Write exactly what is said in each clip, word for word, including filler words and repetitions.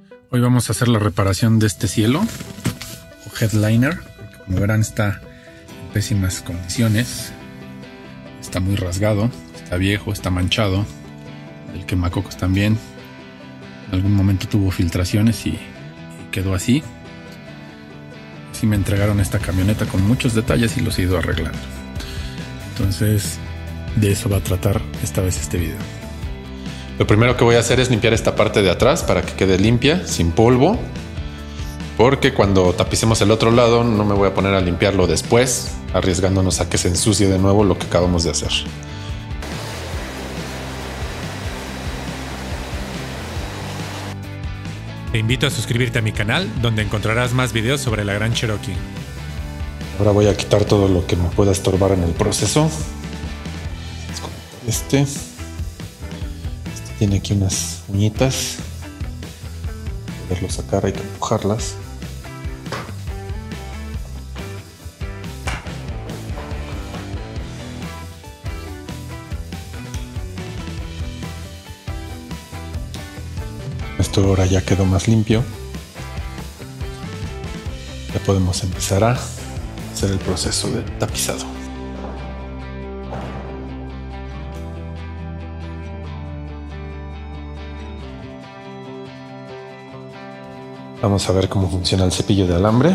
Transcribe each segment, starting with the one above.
Hoy vamos a hacer la reparación de este cielo o headliner, porque como verán está en pésimas condiciones, está muy rasgado, está viejo, está manchado, el quemacocos también, en algún momento tuvo filtraciones y, y quedó así. Así me entregaron esta camioneta con muchos detalles y los he ido arreglando. Entonces de eso va a tratar esta vez este video. Lo primero que voy a hacer es limpiar esta parte de atrás para que quede limpia, sin polvo. Porque cuando tapicemos el otro lado no me voy a poner a limpiarlo después, arriesgándonos a que se ensucie de nuevo lo que acabamos de hacer. Te invito a suscribirte a mi canal, donde encontrarás más videos sobre la Gran Cherokee. Ahora voy a quitar todo lo que me pueda estorbar en el proceso. Este... Tiene aquí unas uñitas. Para poderlo sacar hay que empujarlas. Esto ahora ya quedó más limpio. Ya podemos empezar a hacer el proceso de tapizado. Vamos a ver cómo funciona el cepillo de alambre.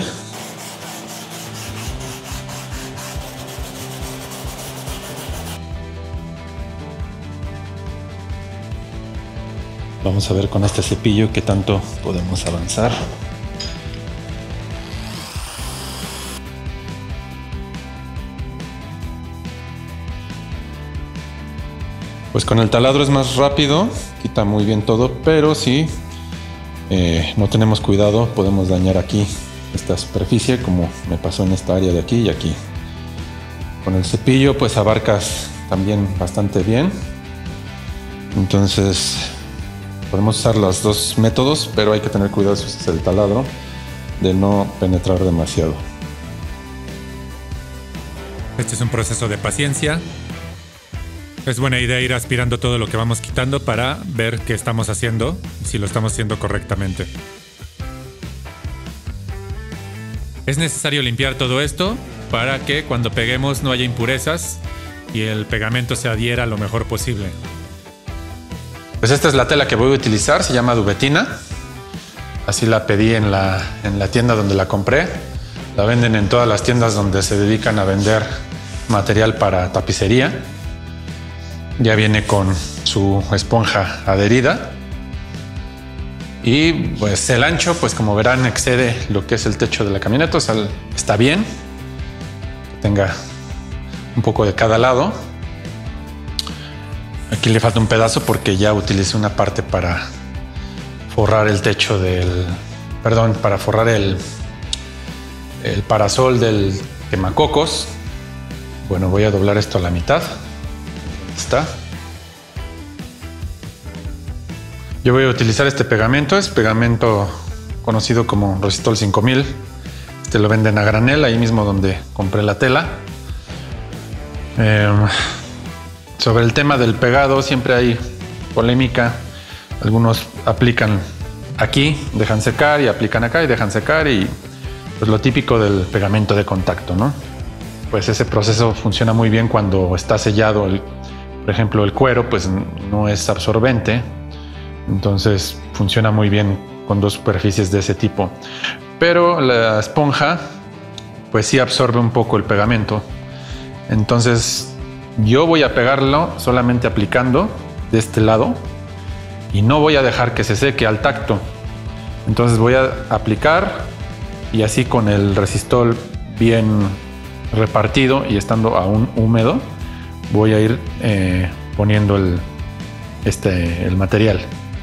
Vamos a ver con este cepillo qué tanto podemos avanzar. Pues con el taladro es más rápido, quita muy bien todo, pero sí. Eh, no tenemos cuidado, podemos dañar aquí esta superficie, como me pasó en esta área de aquí y aquí. Con el cepillo pues abarcas también bastante bien. Entonces podemos usar los dos métodos, pero hay que tener cuidado si usas el taladro de no penetrar demasiado. Este es un proceso de paciencia. Es buena idea ir aspirando todo lo que vamos quitando para ver qué estamos haciendo y si lo estamos haciendo correctamente. Es necesario limpiar todo esto para que cuando peguemos no haya impurezas y el pegamento se adhiera lo mejor posible. Pues esta es la tela que voy a utilizar, se llama duvetina. Así la pedí en la, en la tienda donde la compré. La venden en todas las tiendas donde se dedican a vender material para tapicería. Ya viene con su esponja adherida y pues el ancho, pues como verán, excede lo que es el techo de la camioneta. O sea, está bien que tenga un poco de cada lado. Aquí le falta un pedazo porque ya utilicé una parte para forrar el techo del, perdón, para forrar el, el parasol del quemacocos. Bueno, voy a doblar esto a la mitad. Está. Yo voy a utilizar este pegamento, es pegamento conocido como Resistol cinco mil. Este lo venden a granel, ahí mismo donde compré la tela. Eh, sobre el tema del pegado siempre hay polémica. Algunos aplican aquí, dejan secar, y aplican acá y dejan secar, y pues lo típico del pegamento de contacto, ¿no? Pues ese proceso funciona muy bien cuando está sellado el Por ejemplo, el cuero pues no es absorbente, entonces funciona muy bien con dos superficies de ese tipo. Pero la esponja pues sí absorbe un poco el pegamento. Entonces yo voy a pegarlo solamente aplicando de este lado y no voy a dejar que se seque al tacto. Entonces voy a aplicar y así con el resistol bien repartido y estando aún húmedo, voy a ir eh, poniendo el, este, el material.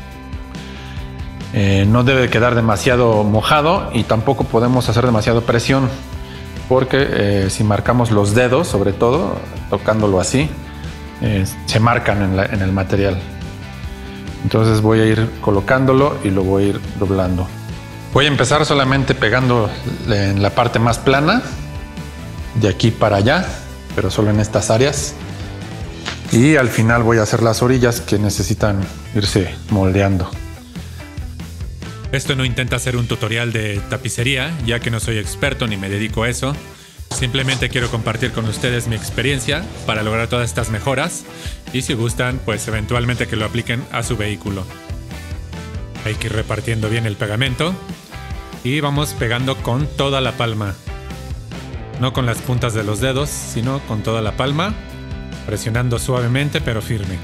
Eh, no debe quedar demasiado mojado y tampoco podemos hacer demasiado presión, porque eh, si marcamos los dedos, sobre todo tocándolo así, eh, se marcan en, la, en el material. Entonces voy a ir colocándolo y lo voy a ir doblando. Voy a empezar solamente pegando en la parte más plana, de aquí para allá, pero solo en estas áreas. Y al final voy a hacer las orillas que necesitan irse moldeando. Esto no intenta ser un tutorial de tapicería, ya que no soy experto ni me dedico a eso. Simplemente quiero compartir con ustedes mi experiencia para lograr todas estas mejoras y si gustan, pues eventualmente que lo apliquen a su vehículo. Hay que ir repartiendo bien el pegamento y vamos pegando con toda la palma. No con las puntas de los dedos, sino con toda la palma, presionando suavemente pero firme.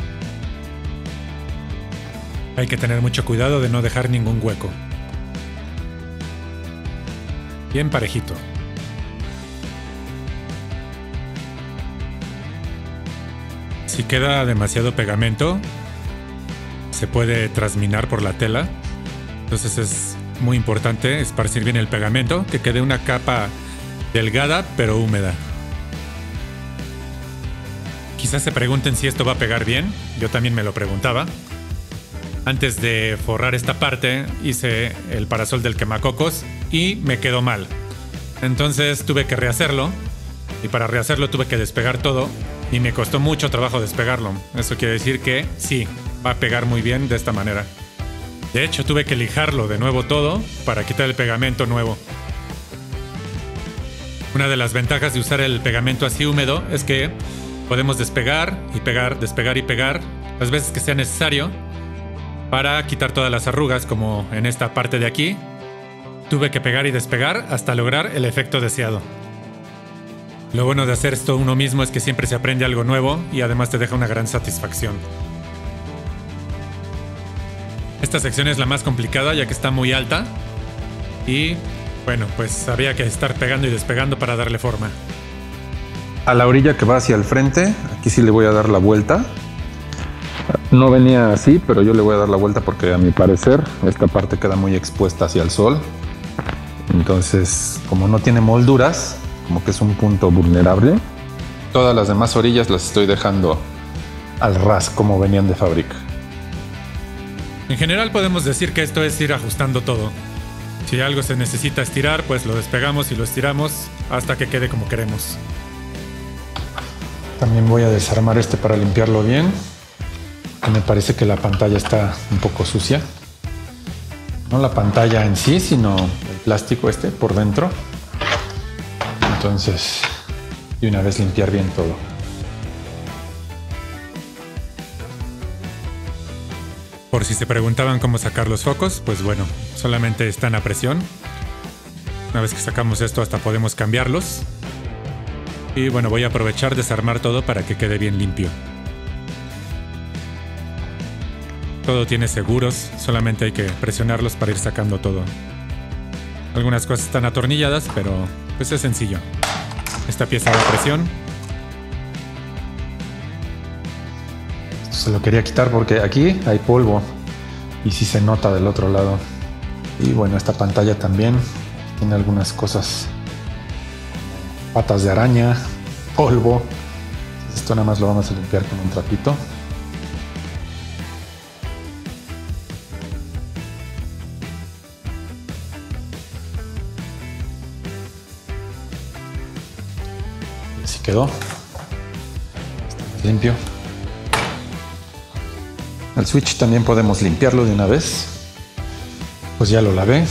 Hay que tener mucho cuidado de no dejar ningún hueco. Bien parejito. Si queda demasiado pegamento, se puede trasminar por la tela. Entonces es muy importante esparcir bien el pegamento, que quede una capa delgada pero húmeda. Quizás se pregunten si esto va a pegar bien. Yo también me lo preguntaba. Antes de forrar esta parte hice el parasol del quemacocos y me quedó mal. Entonces tuve que rehacerlo y para rehacerlo tuve que despegar todo y me costó mucho trabajo despegarlo. Eso quiere decir que sí, va a pegar muy bien de esta manera. De hecho tuve que lijarlo de nuevo todo para quitar el pegamento nuevo. Una de las ventajas de usar el pegamento así húmedo es que podemos despegar y pegar, despegar y pegar las veces que sea necesario para quitar todas las arrugas, como en esta parte de aquí. Tuve que pegar y despegar hasta lograr el efecto deseado. Lo bueno de hacer esto uno mismo es que siempre se aprende algo nuevo y además te deja una gran satisfacción. Esta sección es la más complicada ya que está muy alta y bueno, pues había que estar pegando y despegando para darle forma. A la orilla que va hacia el frente, aquí sí le voy a dar la vuelta. No venía así, pero yo le voy a dar la vuelta porque a mi parecer esta parte queda muy expuesta hacia el sol. Entonces, como no tiene molduras, como que es un punto vulnerable. Todas las demás orillas las estoy dejando al ras como venían de fábrica. En general podemos decir que esto es ir ajustando todo. Si algo se necesita estirar, pues lo despegamos y lo estiramos hasta que quede como queremos. También voy a desarmar este para limpiarlo bien. Me parece que la pantalla está un poco sucia. No la pantalla en sí, sino el plástico este por dentro. Entonces, de una vez limpiar bien todo. Por si se preguntaban cómo sacar los focos, pues bueno, solamente están a presión. Una vez que sacamos esto hasta podemos cambiarlos. Y bueno, voy a aprovechar desarmar todo para que quede bien limpio. Todo tiene seguros, solamente hay que presionarlos para ir sacando todo. Algunas cosas están atornilladas, pero pues es sencillo. Esta pieza de presión. Esto se lo quería quitar porque aquí hay polvo y sí se nota del otro lado. Y bueno, esta pantalla también tiene algunas cosas. Patas de araña, polvo. Esto nada más lo vamos a limpiar con un trapito. Así quedó. Está más limpio. El switch también podemos limpiarlo de una vez. Pues ya lo lavé.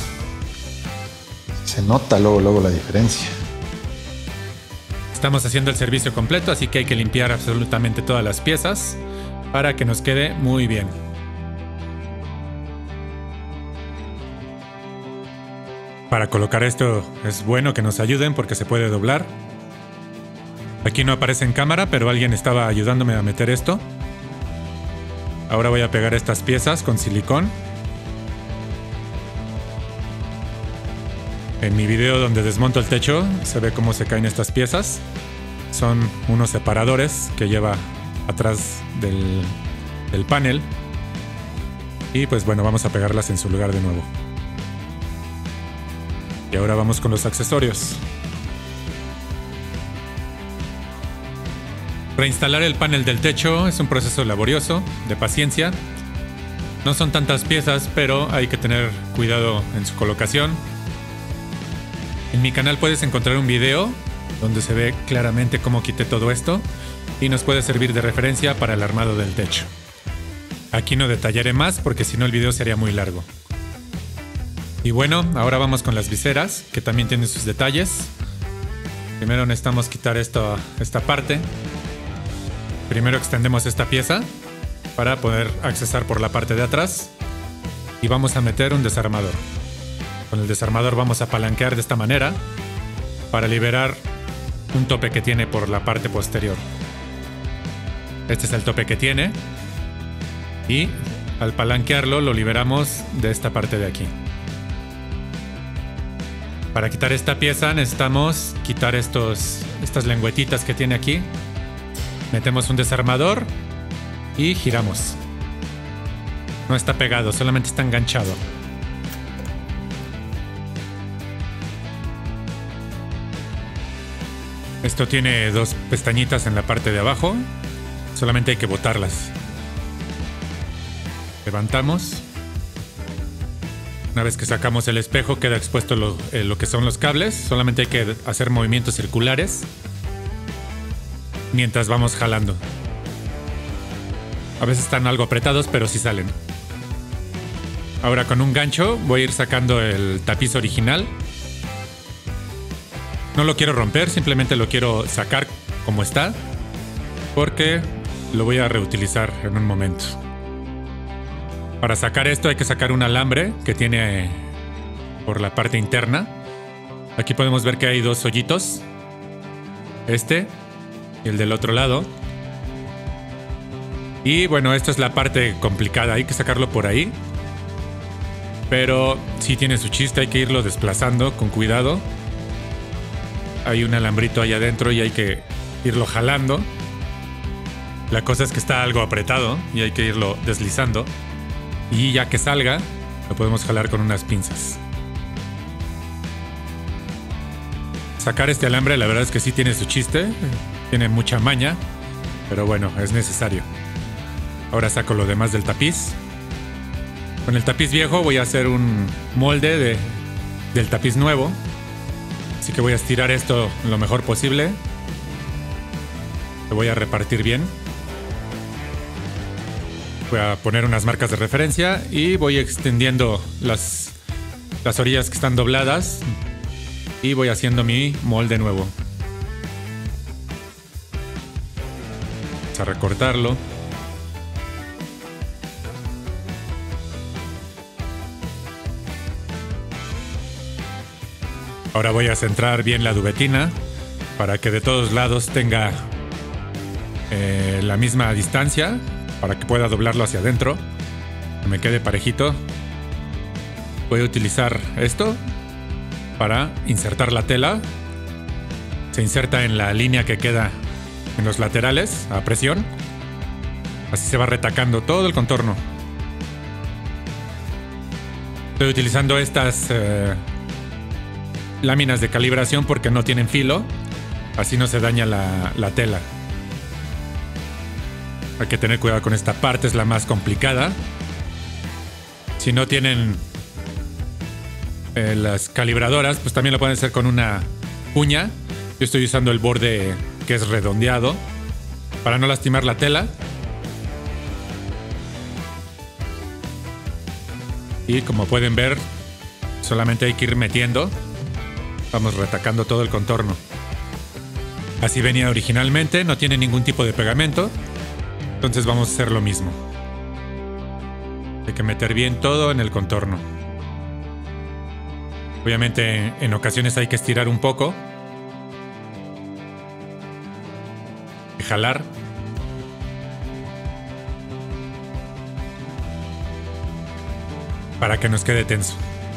Se nota luego, luego la diferencia. Estamos haciendo el servicio completo, así que hay que limpiar absolutamente todas las piezas para que nos quede muy bien. Para colocar esto es bueno que nos ayuden porque se puede doblar. Aquí no aparece en cámara, pero alguien estaba ayudándome a meter esto. Ahora voy a pegar estas piezas con silicón. En mi video donde desmonto el techo se ve cómo se caen estas piezas. Son unos separadores que lleva atrás del, del panel. Y pues bueno, vamos a pegarlas en su lugar de nuevo. Y ahora vamos con los accesorios. Reinstalar el panel del techo es un proceso laborioso, de paciencia. No son tantas piezas, pero hay que tener cuidado en su colocación. En mi canal puedes encontrar un video donde se ve claramente cómo quité todo esto y nos puede servir de referencia para el armado del techo. Aquí no detallaré más porque si no el video sería muy largo. Y bueno, ahora vamos con las viseras, que también tienen sus detalles. Primero necesitamos quitar esto, esta parte. Primero extendemos esta pieza para poder accesar por la parte de atrás. Y vamos a meter un desarmador. Con el desarmador vamos a palanquear de esta manera para liberar un tope que tiene por la parte posterior. Este es el tope que tiene. Y al palanquearlo lo liberamos de esta parte de aquí. Para quitar esta pieza necesitamos quitar estos, estas lengüetitas que tiene aquí. Metemos un desarmador y giramos. No está pegado, solamente está enganchado. Esto tiene dos pestañitas en la parte de abajo. Solamente hay que botarlas. Levantamos. Una vez que sacamos el espejo queda expuesto lo, eh, lo que son los cables. Solamente hay que hacer movimientos circulares mientras vamos jalando. A veces están algo apretados, pero sí salen. Ahora con un gancho voy a ir sacando el tapiz original. No lo quiero romper, simplemente lo quiero sacar como está, porque lo voy a reutilizar en un momento. Para sacar esto hay que sacar un alambre que tiene por la parte interna. Aquí podemos ver que hay dos hoyitos. Este y el del otro lado. Y bueno, esta es la parte complicada. Hay que sacarlo por ahí. Pero sí tiene su chiste, hay que irlo desplazando con cuidado. Hay un alambrito ahí adentro y hay que irlo jalando. La cosa es que está algo apretado y hay que irlo deslizando. Y ya que salga, lo podemos jalar con unas pinzas. Sacar este alambre, la verdad es que sí tiene su chiste. Tiene mucha maña, pero bueno, es necesario. Ahora saco lo demás del tapiz. Con el tapiz viejo voy a hacer un molde de, del tapiz nuevo. Así que voy a estirar esto lo mejor posible. Lo voy a repartir bien. Voy a poner unas marcas de referencia y voy extendiendo las, las orillas que están dobladas y voy haciendo mi molde nuevo. Vamos a recortarlo. Ahora voy a centrar bien la duvetina para que de todos lados tenga eh, la misma distancia, para que pueda doblarlo hacia adentro, que me quede parejito. Voy a utilizar esto para insertar la tela. Se inserta en la línea que queda en los laterales a presión. Así se va retacando todo el contorno. Estoy utilizando estas eh, láminas de calibración porque no tienen filo. Así no se daña la, la tela. Hay que tener cuidado con esta parte, es la más complicada. Si no tienen eh, las calibradoras, pues también lo pueden hacer con una uña. Yo estoy usando el borde que es redondeado para no lastimar la tela. Y como pueden ver, solamente hay que ir metiendo. Vamos retacando todo el contorno. Así venía originalmente, no tiene ningún tipo de pegamento. Entonces vamos a hacer lo mismo. Hay que meter bien todo en el contorno. Obviamente en ocasiones hay que estirar un poco. Y jalar. Para que nos quede tenso.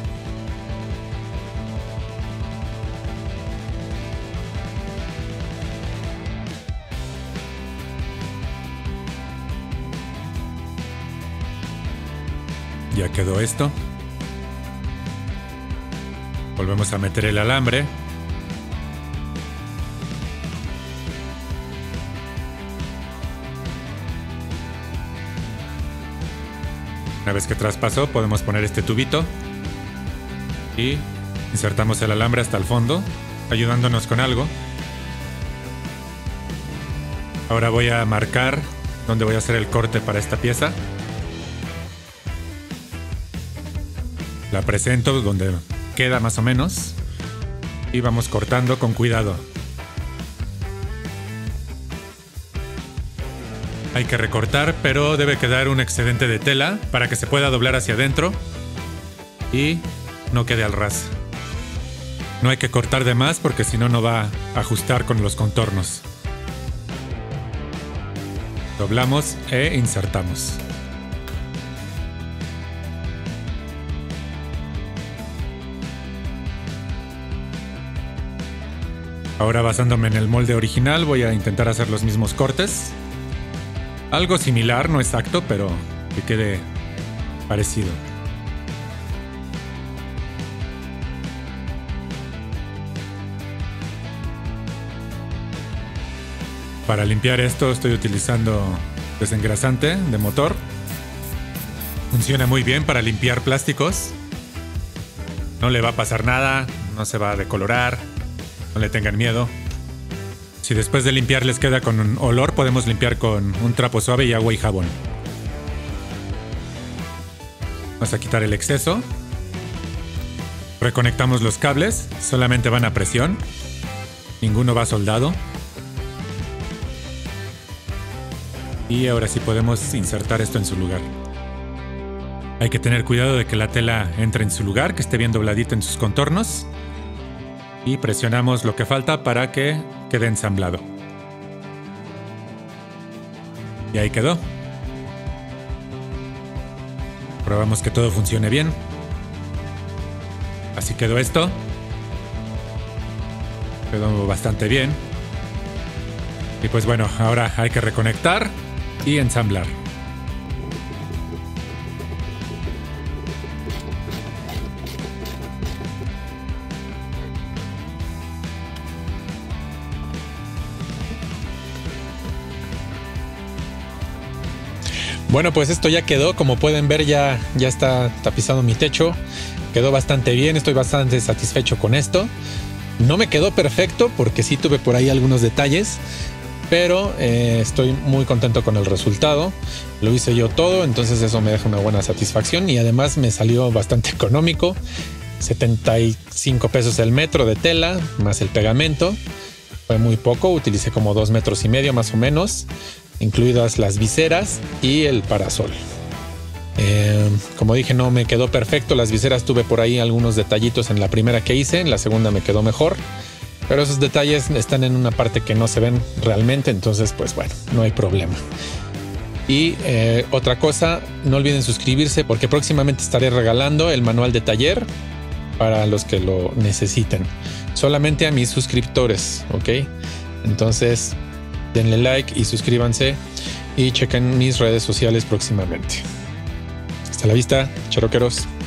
Ya quedó esto. Volvemos a meter el alambre. Una vez que traspasó, podemos poner este tubito y insertamos el alambre hasta el fondo, ayudándonos con algo. Ahora voy a marcar dónde voy a hacer el corte para esta pieza. La presento donde queda más o menos. Y vamos cortando con cuidado. Hay que recortar, pero debe quedar un excedente de tela para que se pueda doblar hacia adentro y no quede al ras. No hay que cortar de más porque si no, no va a ajustar con los contornos. Doblamos e insertamos. Ahora, basándome en el molde original, voy a intentar hacer los mismos cortes. Algo similar, no exacto, pero que quede parecido. Para limpiar esto estoy utilizando desengrasante de motor. Funciona muy bien para limpiar plásticos. No le va a pasar nada, no se va a decolorar, no le tengan miedo. Si después de limpiar les queda con un olor, podemos limpiar con un trapo suave y agua y jabón. Vamos a quitar el exceso. Reconectamos los cables, solamente van a presión. Ninguno va soldado. Y ahora sí podemos insertar esto en su lugar. Hay que tener cuidado de que la tela entre en su lugar, que esté bien dobladita en sus contornos. Y presionamos lo que falta para que quede ensamblado. Y ahí quedó. Probamos que todo funcione bien. Así quedó esto. Quedó bastante bien. Y pues bueno, ahora hay que reconectar y ensamblar. Bueno, pues esto ya quedó. Como pueden ver, ya, ya está tapizado mi techo. Quedó bastante bien, estoy bastante satisfecho con esto. No me quedó perfecto porque sí tuve por ahí algunos detalles, pero eh, estoy muy contento con el resultado. Lo hice yo todo, entonces eso me deja una buena satisfacción y además me salió bastante económico. setenta y cinco pesos el metro de tela más el pegamento. Fue muy poco, utilicé como dos metros y medio más o menos, incluidas las viseras y el parasol. Eh, como dije, no me quedó perfecto. Las viseras tuve por ahí algunos detallitos en la primera que hice, en la segunda me quedó mejor, pero esos detalles están en una parte que no se ven realmente, entonces pues bueno, no hay problema. Y eh, otra cosa, no olviden suscribirse porque próximamente estaré regalando el manual de taller para los que lo necesiten, solamente a mis suscriptores, ¿ok? Entonces denle like y suscríbanse y chequen mis redes sociales próximamente. Hasta la vista, charoqueros.